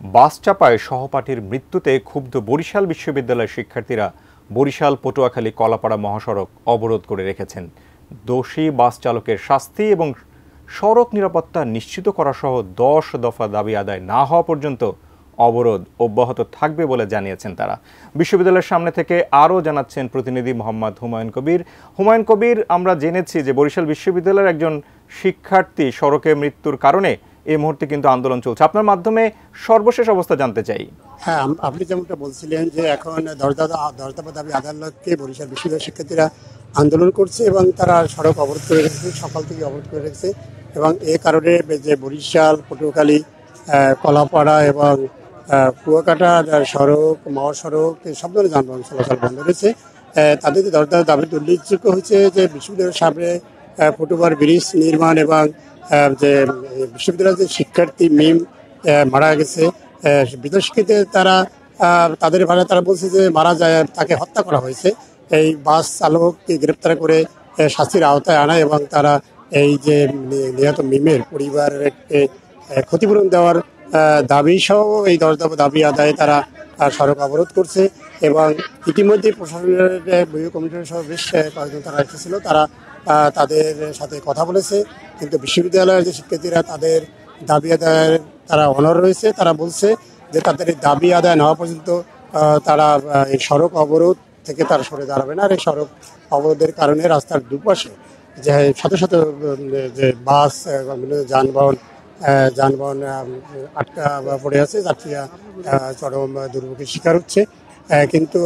বাস চাপায় সহপাঠীর মৃত্যুতে ক্ষুব্ধ বরিশাল বিশ্ববিদ্যালয়ের শিক্ষার্থীরা বরিশাল পটুয়াখালী কলাপাড়া মহাসড়ক অবরোধ করে রেখেছেন। দোষী বাস চালকের শাস্তি এবং সড়ক নিরাপত্তা নিশ্চিত করা সহ 10 দফা দাবি আদায় না হওয়া পর্যন্ত অবরোধ অব্যাহত থাকবে বলে জানিয়েছেন তারা। বিশ্ববিদ্যালয়ের সামনে থেকে আরও জানাচ্ছেন প্রতিনিধি মোহাম্মদ হুমায়ুন কবির। হুমায়ুন কবির, আমরা জেনেছি যে বরিশাল বিশ্ববিদ্যালয়ের একজন শিক্ষার্থী সড়কে মৃত্যুর কারণে এই মুহূর্তে কিন্তু আন্দোলন চলছে। আপনার মাধ্যমে সর্বশেষ অবস্থা জানতে চাই। হ্যাঁ, আপনি যেমনটা বলছিলেন যে এখন দরদা দাবি আদালতকে বরিশাল বিশ্ববিদ্যালয়ের শিক্ষার্থীরা আন্দোলন করছে এবং তারা সড়ক অবরোধ করে রেখেছে, সকাল থেকে অবরোধ করে রেখেছে এবং এ কারণে যে বরিশাল পটুয়াখালী কলাপাড়া এবং কুয়াকাটা সড়ক মহাসড়ক সব ধরনের যানবাহন চলাচল বন্ধ রয়েছে। তাদের দরদা দাবিতে উল্লেখযোগ্য হয়েছে যে বিশ্ববিদ্যালয়ের সামনে ফুটওভার ব্রিজ নির্মাণ এবং যে বিশ্ববিদ্যালয়ের যে শিক্ষার্থী মিম মারা গেছে বিদেশিতে তাদের ভাষা তারা বলছে যে মারা যায়, তাকে হত্যা করা হয়েছে। এই বাস চালককে গ্রেপ্তার করে শাস্তির আওতায় আনা এবং তারা এই যে নিহত মিমের পরিবারকে ক্ষতিপূরণ দেওয়ার দাবি সহ এই দাবি আদায়ে তারা সড়ক অবরোধ করছে এবং ইতিমধ্যে প্রশাসনের ব্যয় কমিশনের সহ বেশ কয়েকজন তারা এসেছিল, তারা তাদের সাথে কথা বলেছে। কিন্তু বিশ্ববিদ্যালয়ের যে শিক্ষার্থীরা তাদের দাবি আদায়ের তারা অনড় রয়েছে। তারা বলছে যে তাদের এই দাবি আদায় না হওয়া পর্যন্ত তারা এই সড়ক অবরোধ থেকে তারা সরে দাঁড়াবে না। আর এই সড়ক অবরোধের কারণে রাস্তার দুপাশে যে শত শত যে বাস এবং বিভিন্ন যানবাহন আটকা পড়ে আছে, যাত্রীরা চরম দুর্ভোগের শিকার হচ্ছে। কিন্তু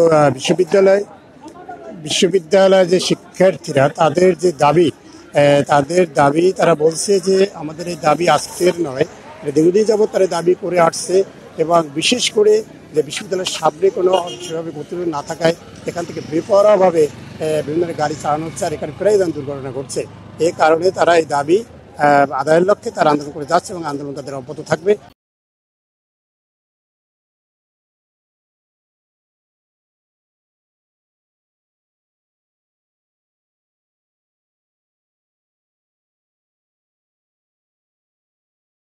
বিশ্ববিদ্যালয়ের যে শিক্ষার্থীরা তাদের যে দাবি তারা বলছে যে আমাদের এই দাবি আজকের নয়, দীর্ঘদিন যাবৎ তারা দাবি করে আসছে এবং বিশেষ করে যে বিশ্ববিদ্যালয়ের সামনে কোনো সেভাবে গতিরোধ না থাকায় এখান থেকে বেপরোয়াভাবে বিভিন্ন গাড়ি চালানো হচ্ছে আর এখানে প্রায় দুর্ঘটনা ঘটছে। এই কারণে তারা এই দাবি আদায়ের লক্ষ্যে তারা আন্দোলন করে যাচ্ছে এবং আন্দোলন তাদের অব্যাহত থাকবে।